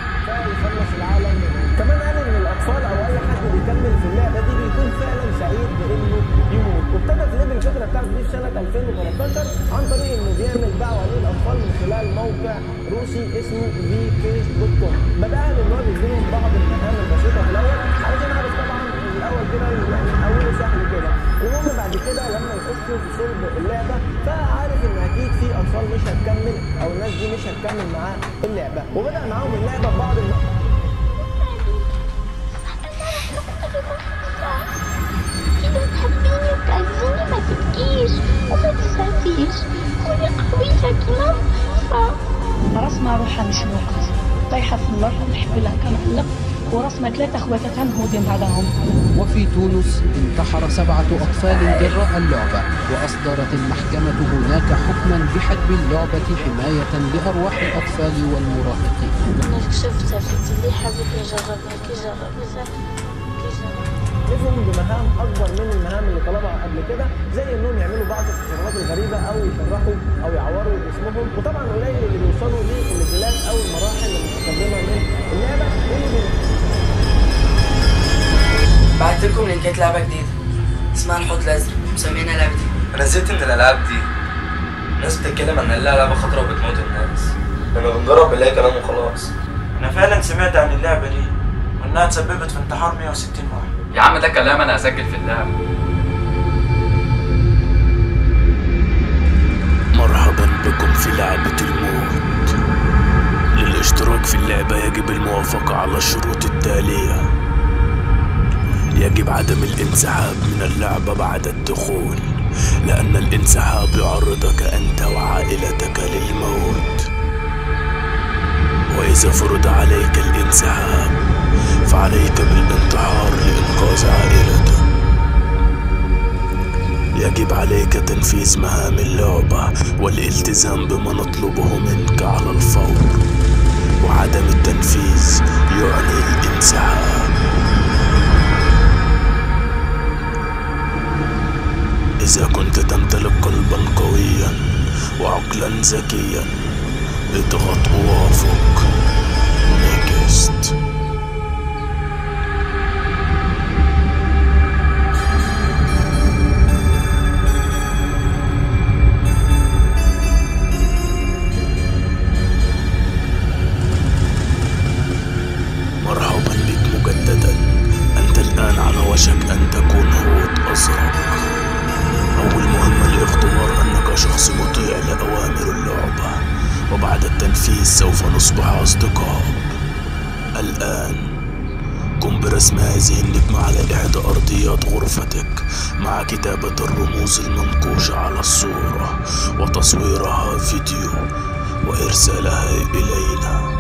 فيخلص العالم منهم. كمان قال ان الاطفال او اي حد بيكمل في اللعبه دي بيكون فعلا سعيد بانه يموت. وابتدى فليب الفكره بتاعته دي في سنه 2013 عن طريق انه بيعمل دعوه للاطفال من خلال موقع روسي اسمه vcase.com. بدأها ان هو بيديهم بعض المهام البسيطه في الاول علشان عارف طبعا الاول كده يعني اوله سهل كده. المهم بعد كده لما يخشوا في صلب اللعبه فعارف ان اكيد في اطفال مش هتكمل او الناس دي مش هتكمل معاه اللعبه، وبدأ معاهم اللعبه ببعض إذا تحبيني وتعزيني ما تبكيش وما تسافيش كوني قوية كيما القصة. رسمة روحها مش وقت طايحة في النار نحب لها كنعلق ورسمة 3 خواتات هودين بعضهم. وفي تونس انتحر 7 أطفال جراء اللعبة، وأصدرت المحكمة هناك حكما بحجب اللعبة حماية لأرواح الأطفال والمراهقين. أنا شفتها في اللي حبيت نجربها كي جربتها لازم بمهام اكبر من المهام اللي طلبها قبل كده، زي انهم يعملوا بعض التصرفات الغريبه او يشرحوا او يعوروا جسمهم. وطبعا قليل اللي بيوصلوا لليفلات او المراحل المتقدمه من اللعبه. بعت لكم لينكات لعبه جديده اسمها الحوت الازرق مسمينها لعبتي. انا زهقت من الالعاب دي، الناس بتتكلم عن انها لعبه خطره وبتموت الناس، لما بنجرب بنلاقي كلام وخلاص. انا فعلا سمعت عن اللعبه دي وانها تسببت في انتحار 160 واحد. يا عم ده كلام، انا هسجل في اللعبة. مرحبا بكم في لعبة الموت. للاشتراك في اللعبة يجب الموافقة على الشروط التالية: يجب عدم الانسحاب من اللعبة بعد الدخول، لأن الانسحاب يعرضك أنت وعائلتك للموت. وإذا فرض عليك الانسحاب فعليك بالانتحار لإنقاذ عائلتك. يجب عليك تنفيذ مهام اللعبة والالتزام بما نطلبه منك على الفور، وعدم التنفيذ يعني الانسحاب. إذا كنت تمتلك قلبا قويا وعقلا ذكيا اضغط ووافق. نيكست. مرحبا بك مجددا، أنت الآن على وشك أن تكون حوت أزرق. أول مهمة لاختبار أنك شخص مطيع لأوامر اللعبة، وبعد التنفيذ سوف نصبح أصدقاء. الآن قم برسم هذه النجمة على إحدى أرضيات غرفتك مع كتابة الرموز المنقوشة على الصورة وتصويرها فيديو وإرسالها إلينا.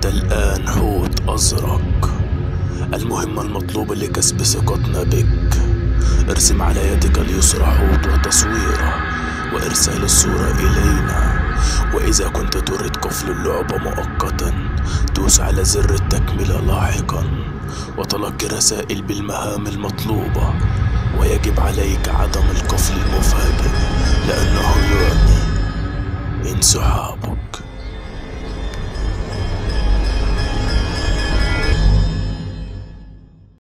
أنت الآن حوت أزرق. المهمة المطلوبة لكسب ثقتنا بك: ارسم على يدك اليسرى حوت وتصويره وإرسال الصورة إلينا. وإذا كنت تريد قفل اللعبة مؤقتا دوس على زر التكملة لاحقا وتلقي رسائل بالمهام المطلوبة. ويجب عليك عدم القفل المفاجئ لأنه يعني انسحاب.